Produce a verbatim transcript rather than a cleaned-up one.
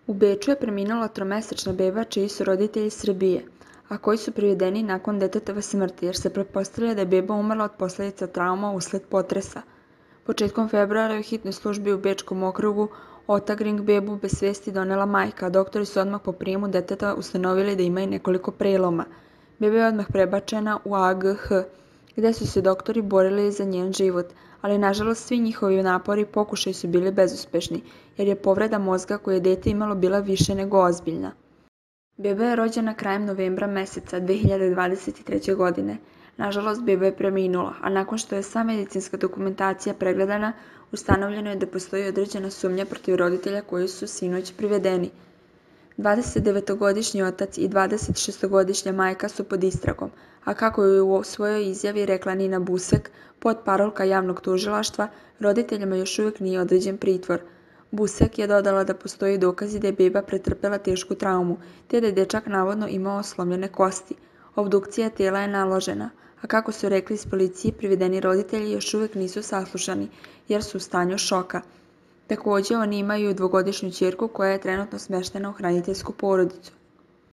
U Beču je preminula tromesečna beba čiji su roditelji iz Srbije, a koji su privedeni nakon detetove smrti jer se pretpostavlja da je beba umrla od posledica trauma usled potresa. Početkom februara je u hitnoj službi u Bečkom okrugu Otagring bebu bez svesti donela majka, a doktori su odmah po prijemu deteta ustanovili da ima i nekoliko preloma. Beba je odmah prebačena u A G H, gde su se doktori borili za njen život, ali nažalost svi njihovi napori i pokušaji su bili bezuspešni, jer je povreda mozga koju je dete imalo bila više nego ozbiljna. Beba je rođena krajem novembra meseca dve hiljade dvadeset treće. godine. Nažalost, beba je preminula, a nakon što je sva medicinska dokumentacija pregledana, ustanovljeno je da postoji određena sumnja protiv roditelja koji su sinoć privedeni. dvadesetdevetogodišnji otac i dvadesetšestogodišnja majka su pod istragom, a kako je u svojoj izjavi rekla Nina Busek, potparolka javnog tužilaštva, roditeljima još uvijek nije određen pritvor. Busek je dodala da postoji dokazi da je beba pretrpela tešku traumu, te da je dečak navodno imao slomljene kosti. Obdukcija tela je naložena, a kako su rekli iz policije, privedeni roditelji još uvijek nisu saslušani, jer su u stanju šoka. Takođe, oni imaju dvogodišnju ćerku koja je trenutno smeštena u hraniteljsku porodicu.